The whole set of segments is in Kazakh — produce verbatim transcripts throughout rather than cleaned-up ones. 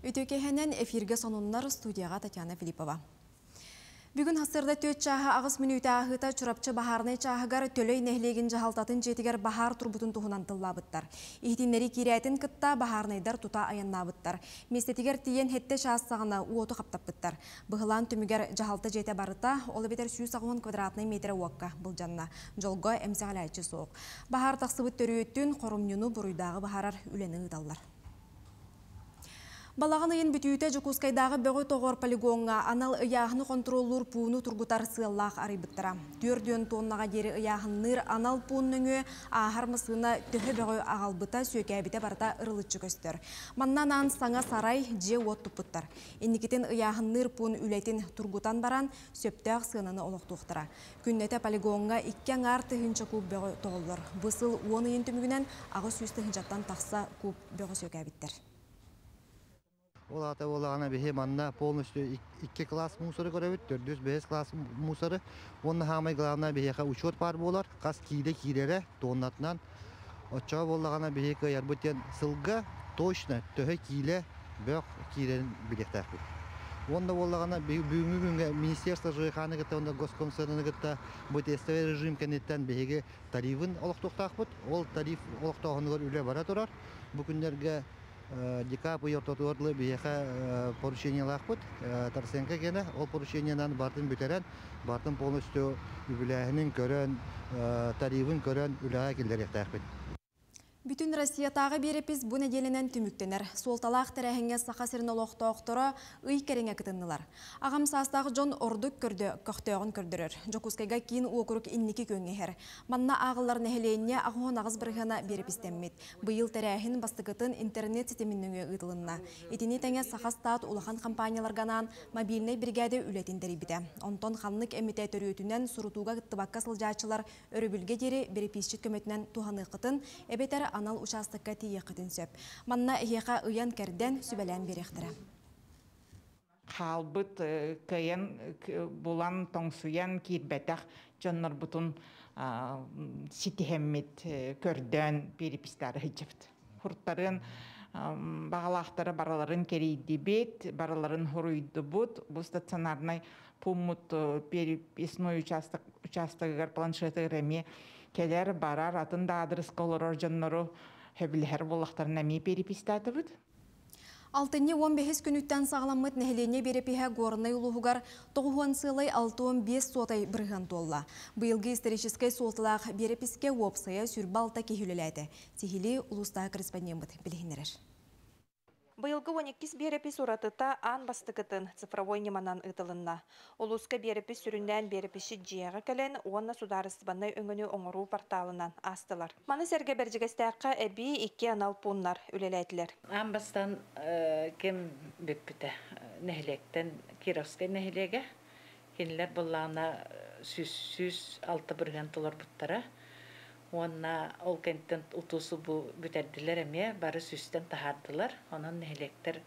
Ütükehenen efirge sonunlar studияға Татьяна Филиппова. Бүгін хасырда төт чаға ағыс минута ағыта чұрапчы бахарны чағығар төлөй нәхлеген жағалтатын жетігер бахар турбутын тұғынан тыллабыттар. Ихтинлері кирәтін кытта бахарнайдар тута аяннабыттар. Местетігер тиен хетті шағыстағына уоты қаптаппыттар. Бұғылан түмігер жағалты жете барыта, олы бетер жүз он квадратный метр уаққа бұл жанна. Жолға әмсіғалайчы соқ. Бахар тақсыбыт төрі қорымнюну бұруйдағы бахарар үлені ұдаллар. Балағын үйін бүтүйті Жукускайдағы бөғі тоғыр полигонға анал ұяғыны контроллур пуыны тұргутар сыллақ арыбыттыра. Төрден тоннаға дері ұяғынныр анал пуынның ағар мысына төхі бөғі ағалбыта сөйкәбіте барда ұрылытчы көстер. Маннан ан саңа сарай же от тұппыттар. Енникетін ұяғынныр пуын үлетін тұргутан баран сөптәқ сынаны олықтуқтыра. Күннеті полигонға иккен арты хынча куб бөғі тоғылыр. Бұсыл он үйін түмігінен ағы сөсті хынчаттан тақса куб бөғі сөйкәбіттер. Ол ата олағана бейе манна полностью икки класс мусоры көрөбіт, төрдүз бес класс мусоры. Онна хамай главна бейеға учет бар болар, қас кейде кейлері тоннатынан. Отчаға болағана бейе көйер бұттен сылға точно төхі кейле бөк кейлерін білектәк бұл. Онда болағана бүгінгі күнге министерство жойқаны кітті, онда госкомсырыны кітті бұт эстовый режим кәнеттен бейеге тарифын олықтуқтақ бұд. Ол тариф олықтауғынығыр үлі бара тұрар. Бұл күндерге Декап ұйыртатуарлы бейеқа поручениялақ бұд. Тарсенке кені ол поручениянан бартын бүтерен, бартын полностью үбіләхінің көрін, тарифын көрін үліға келдер ектәқ бұд. Бүтін Россиятағы берепіз бұл неделінен түміктенер. Солталақ тәрәхінге сақасырын олықтауқтыра ұй кәріңе кітіннілар. Ағам састағы жон ордық көрді, көқтеуғын көрдірір. Жокускайға кейін оқырық иннекі көңгехер. Манна ағылар нәхілейіне ағуын ағыз бірғана берепістенмет. Бұйыл тәрәхін бастығытын интернет сетемінніңе ұйтылынна. Етіне тәңе сақастат улахан компанияларганан мобильный бригады үлетіндері біде. Онтон қанлық әміте төріетінен сұрутуға ғыттыбаққа сылжачылар өрібілге дері берепесчет көметінен туғаны қытын әбетер анал участыққа тие қытын сөп. Манна еқа ұян кәрден сүбәлән беректірі. Қалбыт көйен бұлан тоңсуян кейбәтәқ жоннар бұтын ситихеммет көрден перепістары хыджыпт. Хұрттарын бағалақтары бараларын керейді бет, бараларын хуруйды бұд. Бұл стационарнай пуммут переписной участығығар планшеты реме келер барар атында адрес колорор жоннору хөбілхер болақтарын әме перепистаты бұд. Алтыне он бес күніттен сағаламыт нәхілене берепіға горынай ұлығығар тоғуан сылай алты бес сотай бірған толла. Бұйылғы историческай солтылақ берепіске опсая сүрбалта кехіліләді. Тихили ұлыстағы корреспондент бұд білгенерер. Бұйылғы он екі берепіс ұратыта ан бастықытын цифровой неманан ұтылынна. Улуска берепіс сүрінден берепісі жияға кәлін онна сударыстыбаннай өңіні оңыру порталынан астылар. Маны сәрге бәржігістәққа әбі екі анал пуннар үлеләйтілер. Ан бастан кем бүппіті нәхілектен Кировскай нәхілеге кенілер бұллағына сүз алты бірген толар бұттара. Онна ол кенттен ұтусы бұ бүтерділер әме бары сүстен тахардылар. Онын нәхілектер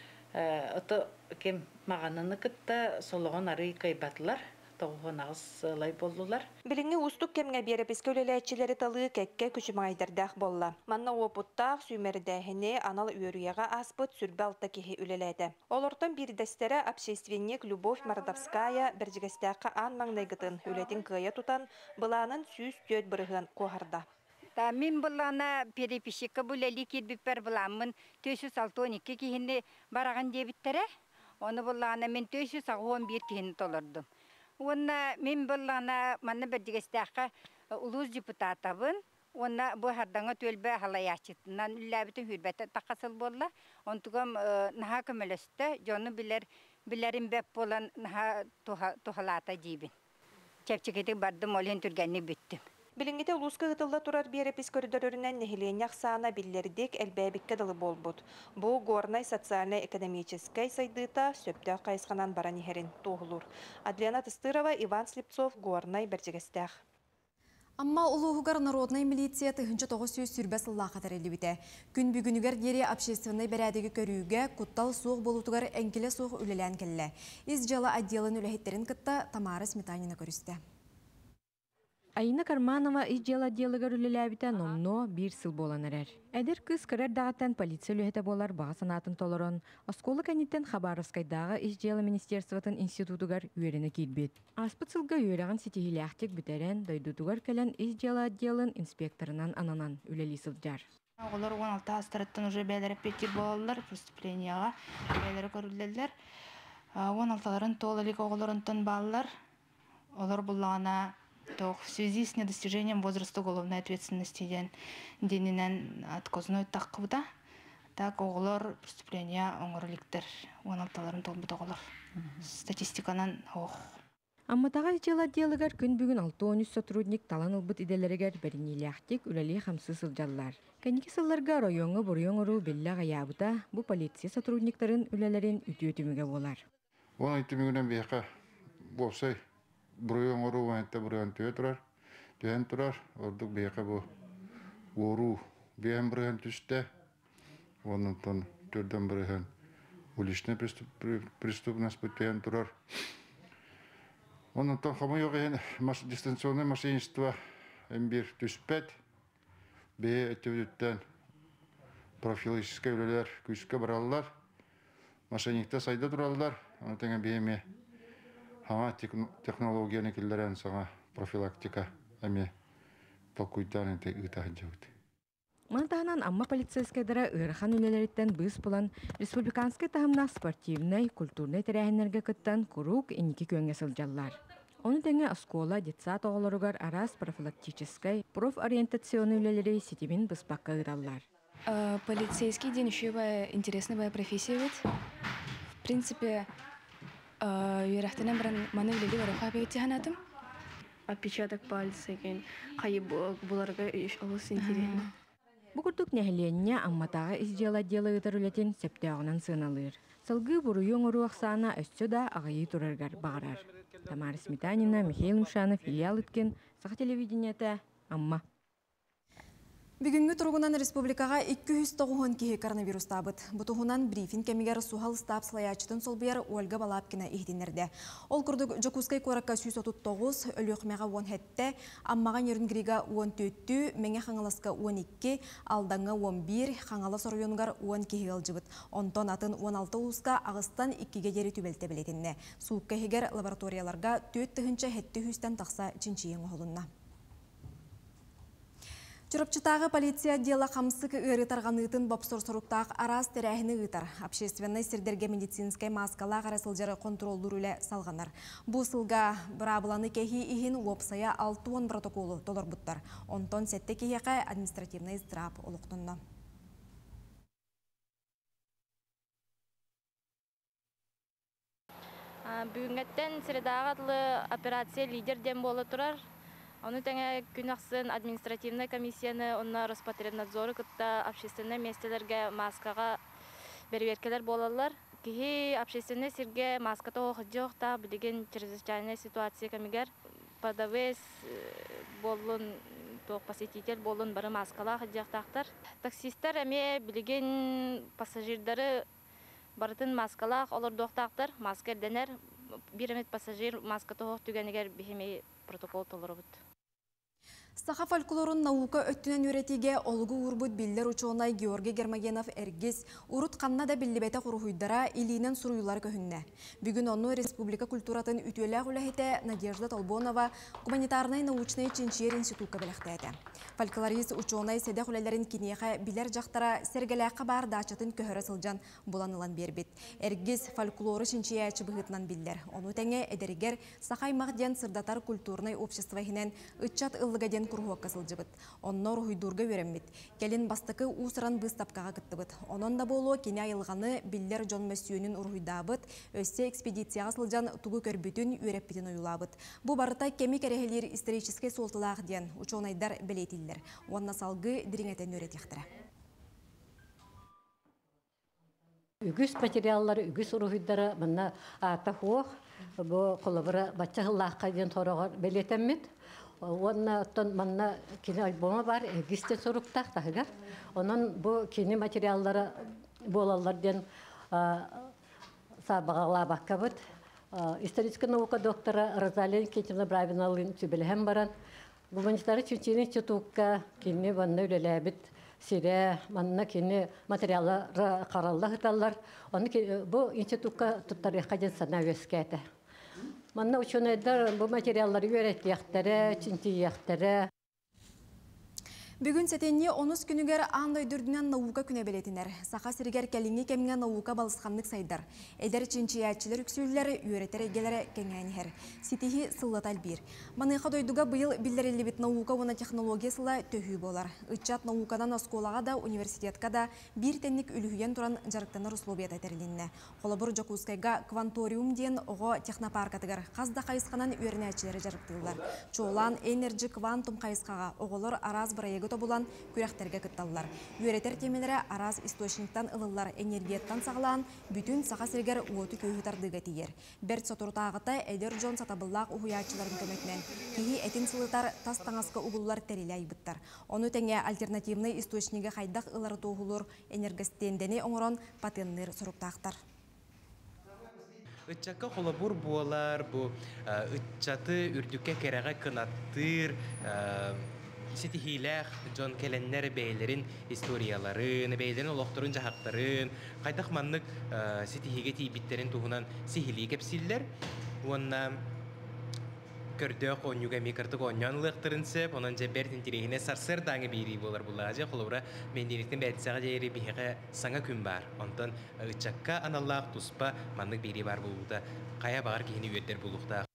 ұты кем мағаныны күтті солығын ары кайбатылар. Тоғуын ағыз лай болдылар. Біліңі ұстық кемге берепіске өлеләтчілері талы кәкке күшімайдардақ болла. Манна опыттақ сүймердәхіне анал үйеріяға аспыт сүрбі алта кеге өлеләді. Олортан бір дәстері общественник Любовь Мардовская біржігістәқі ан маңнайгытын өлетін күйе тұтан бұланын сүйіз төт бірігін қоғарда. Мен бұлана перепішікі бұләлі кербіппер бұламын төрт жүз он екі кейінне бараған дебіттері. Оны бұлана мен төрт жүз он бір кейінне толырдым. Онна мен бұллана манны бірдігістәқі ұлыз депутатабын. Онна бұл хардаңа төлбі халаячытынан үлләбітін хүрбәті тақасыл болла. Онтығым наға көмілісті, жоны білерін бәп болан наға тухалата дейбін. Чәпчекеті бардым олен түргәнні бүттім. Білінгеті ұлысқы ғытылда тұрар берепіс көрдірірінен нехіленяқ саана білдердік әлбәбікке дылы бол бұд. Бұл горнай социально-экономическай сайдыта сөпті қайысқанан баран ехерін тоғылыр. Адриана Тыстырова, Иван Слепцов, горнай бәржігістәқ. Амма улуғығар народной милиция тұхынчы тоғы сөз сүрбәс ұллаға тәрелі біте. Күн бүгінігер дері общественный бәрәдегі көріуге құттал соғы болутығар әңкелі соғы үлелән келі. Из жала отделын үләхеттерін күтті Тамара Сметанина көрісті. Айна Карманова ижжела диалыгар үлеләбіті номно бір сыл болан әрер. Әдір кыз кірер дағаттан полиция үліхеті болар баға санатын толырын. Осколы кәнеттен Хабаровскайдағы ижжела министерствотын институтугар үйеріні кейдбет. Аспыт сылға үйеріған сетихілі әқтік бітәрен дойдутугар кәлін ижжела отделын инспекторынан ананан үлелі сылджар. Олар он алты астырыттан уже бәлері петер болалар, преступлениyaға бәлері көрілділер. он алтыларын толылық оғыларынтын балылар. Олар бұллағына в связи с недостижением возраста уголовной ответственности денинен отказной таққыбыда, так оғылар преступления оңырліктер он алтыларын толбыда оғылар. Статистиканан оқ. Амматаға ижела диалыгар күн бүгін алты он үч сотрудник талан ылбыт иделерегер беринилі ақтик үләлі қамсы сылжаллар. Кәнекі сылларға районғы бұрыйон ұру белі ғаябыта бұ полиция сотрудниктарын үләлерін үті-өтіміге болар. Оны үтімігінен бейқа болсай, бұрыйон ұру вәнетті бұрыйон түйе тұрар, түйен тұрар, ордық бейқа бұ ұру бейін бұрыйон түсті, оның тон түрден бұрыйон уличный преступность түйен тұрар. Onun ton kamu yok yani distansiyoner maşinistva bir tüspet be etüdütten profilaktik öyleler küçük barallar maşinikte sayda durallar onu tengen beyme hava teknolojiye nekillerin sana profilaktika emi pakuytan ete itahancıvdı. Мантаханан амма полицейскайдара ырхан үлелеріттен быз болан республиканский тахымна спортивный, культурный тәрәхінерге кыттан курук иники көнге сылжаллар. Оны тәңе оскола детсат оғыларугар арас профилактической профориентационный үлелері сетимин бызбаққа ыдаллар. Полицейский день еще интересная профессия ведь. В принципе, юрахтенен бірін маны үлелі баруға бейті ханатым. Отпечаток пальца, қайып бұларға олысы интересно. Бұқырдық нәхіленне амматаға іздела делы ұтар үлетін сәптеғынан сыналыр. Сылғы бұрыйон ұру ақсана өсті да ағайы тұрарғар бағарар. Тамара Сметанина, Михаил Мушанов, филиал үткен, сақа телевидениеті, амма. Бүгінгі тұрғынан республикаға екі жүз тоғыз кеге коронавирус табыт. Бұтығынан брифинг кемегер сухал стап слаячытын сол бер Ольга Балапкина ихденерді. Ол күрдік Жокускай қораққа жүз отыз тоғыз, өліқмеға он хетті, аммаған ерінгіриға он төрт, мәңе қаңыласқа он екі, алдаңа он бір, қаңылас орыйонгар он кеге алжыбыт. Онтон атын он алты ұлысқа ағыстан иккеге дері түбелті білетінне. Суыққа хегер лабораторияларға төт түхінші хетті хүстен тақса чинчиен оғылынна. Чурапчытағы полиция дела қамсық ұры тарғанытын бапсор соруқтақ арас тәрәхіні ұтар. Общественный сирдерге медицинскай маскала қарасылжары контролдыр үлі салғанар. Бұл сылға бірабыланы кехи ихин уопсая алты он протоколы толар бұттар. Онтон сәтті кехеқай административный страп олықтынна. Бүгінгеттен средағы операция лидерден болы тұрар. Оны тәңе күн ақсын административный комиссияны, онна Роспотребнадзоры кытта общественный местелерге маскаға берверкелер болалар. Кихи общественный сирге маската оғы жоқта білеген чрезвычайная ситуация кәмегер. Подавес болын, тоқ посетитель болын бары маскала жоқтақтар. Таксистер әме білеген пассажирдары барытын маскалақ олар доқтақтар. Маскер денер, бір әмет пассажир маската оғы түгенегер бігеме протокол толыры бұд. Саха фольклорун наука өттінен өретеге олғы урбут биллер учуонай Георгий Гермогенов әргіз урут қанна да биллибете құруйдара илинен суруйлар көхінне. Бүгін оны Республика культуратын үтелі ғулахете Надежда Толбонова гуманитарный научный чинчер институтка біліқтәді. Фольклорист учуонай седе құлелерін кинеға билер жақтара сергеләққа бар дачатын көхірі сылжан боланылан бербет. Әргіз фольклоры чинчия чыбығытнан биллер. Оны тәңе әдерігер Сахай мағден сырдатар культурный обществахинен үтчат ыллыгаден кургуак касылжыбыт. Оннор хуйдурга вереммит. Келин бастыкы усыран быстапкага кыттыбыт. Онон да болу кене айылганы биллер Жон Мәсүйөнүн ургуйдабыт. Өссе экспедицияга сылжан тугу көрбүтүн үйреппитин уюлабыт. Бу барыта кеми керехелер исторический солтылаах ден учонайдар белетиллер. Онна салгы дириңетен үйретяқтыра. Үгіс материаллары, үгіс ургуйдары мына ата хуох, бу колобура баччахыллааққа ден торогор белетеммит. Онна тон манна кине альбома бар, эгистен соруктак тагар. Онон бу кине материаллары болалларден сабагала баккабыт. Историческая наука доктора Розалия Кентьевна Бравиналын сүбелем баран. Буманчтары чүченин чутукка кинни банна үлеләбит сире манна кинни материаллары каралла хыталлар. Оны бу институтка туттарыхка жен санавескәте. Манна ученыйдар бу материаллары өйрәтияқтары, чинтияқтары. Бүгін сәтенне онус күнігер андай дүрдінен наука күне белетінер. Сақа сіргер кәліңе кәмінге наука балысқанлық сайдар. Эдер чинчиячылар үксүйлер үйретер егелері кәңәнігер. Ситихи сыллатал бір. Маныға дойдуға бұйыл білдерелі бит наука оны технологиясыла төхі болар. Үтчат наукадан осколаға да, университетка да бір тәнік үліхүйен тұран жарықтаныр условият әтерлінне. Қолабыр Жокускайға кванториум ден оғы технопаркатығар. Қазда қайысқанан үйернәчілері жарықтылар. Чоолан энерджи квантум қайысқаға оғылыр араз бірайығы болан күрәхтерге кытталлар. Үйретер темелері араз источниктан ылылар энергияттан сағылан бүтін сақа сергер уоты көйітардыға тиер. Берт сотуртағыта Эдер Джон сатабыллақ ұхуячыларын көмекнен. Кейі әтін сылытар тас таңасқы ұғылылар тәрелі айбыттар. Оны тәңе альтернативный источнигі қайдақ ылары тоғылыр энергостендені оңырон патеннер сұрыптақтар. Үтчакка қолабур болар, бұл үтчаты үрдікке кереға кынаттыр, Ситихилэх, Джон Келеннер бейлерин историяларын, бейлерин олоқтырын жахақтарын, қайдақ маннық ситихиге тейбиттерин туғынан сихили кепсиллер. Онна көрдөк онюга микартық оньян лықтырын сеп, онан же бәртін терегіне сарсыр даңы бейрей болар бұлағы же, қолыбыра менденіктен бәдісаға жайыры бейхеға саңа күн бар. Онтан үтчакка аналлақ туспа маннық бейрей бар болуғда, қая бағар кейіні өттер болуғда.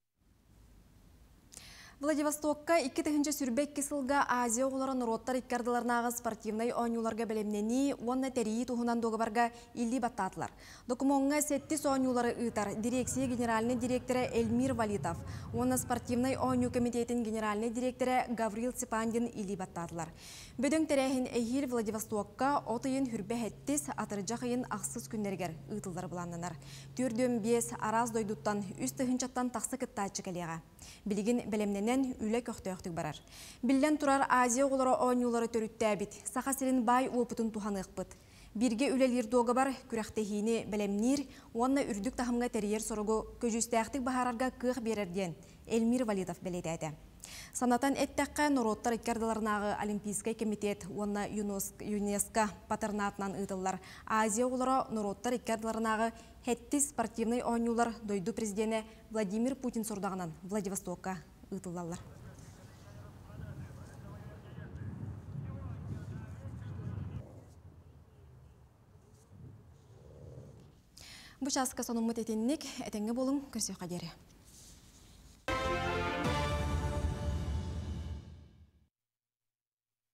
Владивостокка икки тыгынча сүрбек кисылга Азия оғыларын роттар иккардыларнағы спортивнай ойнуларға белемнени, онна тәрии туғынан доғыбарға илли баттатылар. Докумонға сеттис ойнулары ұйтар дирекция генеральный директоры Эльмир Валитов, онна спортивнай ойну комитетин генеральный директоры Гаврил Ципандин илли баттатылар. Бөдөң тәрәхін әйхил Владивостокка отыйын хүрбе әттіс атыржақайын ақсыз күндергер ұйтылдар бұланнанар. Түрдөм бес араз дойдуттан үст тыгынчаттан тақсы кыттачы кәлеға. Билигин белемненен үлі көқтөқтік барар. Билден турар Азия оғылары ойнулары төрүттәбит. Сақа сирин бай опытын туханы ықпыт. Бирге үлелер доғы бар күрәқтехini белемнир, онна үрдік тахымға тәрейер сорығы көжістәқтік бағарарға кық берерден Эльмир Валитов белетәді. Санатан әттәққа нороттар иккардыларнағы Олимпийскай комитет, онна ЮНЕСКО патырнатынан ұйтылар. Азия оғылары нороттар иккардыларнағы хәтті спортивный ойнулар дойду президенті Владимир Путин сордағынан Владивостокка ұйтылалар. Бұшасқа сонымыт етеннік әтенгі болың көрсе қадері.